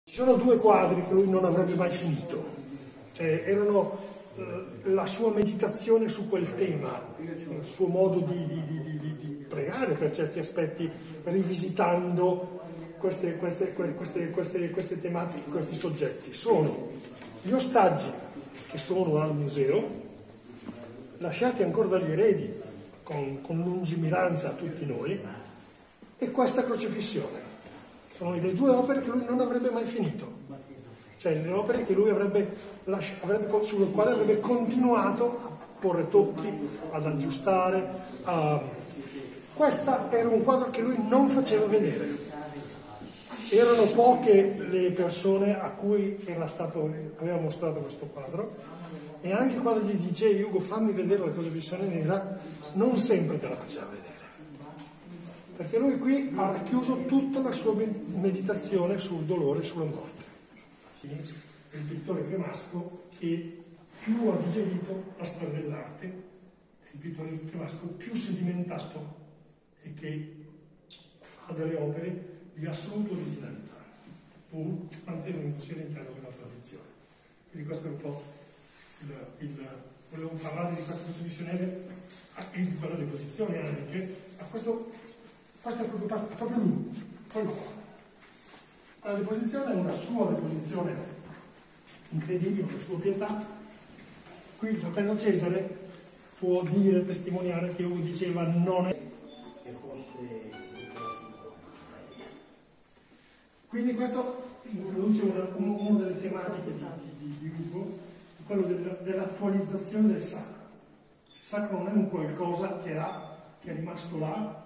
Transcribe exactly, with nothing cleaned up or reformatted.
Ci sono due quadri che lui non avrebbe mai finito, cioè erano eh, la sua meditazione su quel tema, il suo modo di, di, di, di, di pregare per certi aspetti, rivisitando queste, queste, queste, queste, queste tematiche, questi soggetti. Sono gli ostaggi che sono al museo, lasciati ancora dagli eredi, con, con lungimiranza a tutti noi, e questa crocifissione. Sono le due opere che lui non avrebbe mai finito, cioè le opere che lui avrebbe, avrebbe, sulle quali avrebbe continuato a porre tocchi, ad aggiustare. A... Questa era un quadro che lui non faceva vedere. Erano poche le persone a cui era stato, aveva mostrato questo quadro, e anche quando gli dice Ugo fammi vedere la crocifissione nera, non sempre te la faceva vedere. Perché lui qui ha racchiuso tutta la sua meditazione sul dolore e sulla morte. È il pittore cremasco che più ha digerito la storia dell'arte, è il pittore cremasco più sedimentato e che fa delle opere di assoluta originalità, pur mantenendosi all'interno della tradizione. Quindi questo è un po' il... il volevo parlare di questa trasmissione e di quella deposizione anche, a questo... Questo è proprio, proprio lui, quello qua. La deposizione è una sua deposizione incredibile, una sua pietà. Qui il fratello Cesare può dire, testimoniare che Ugo diceva non è. Quindi questo introduce una, una delle tematiche di, di, di Ugo, quello dell'attualizzazione del sacro. Il sacro non è un qualcosa che, ha, che è rimasto là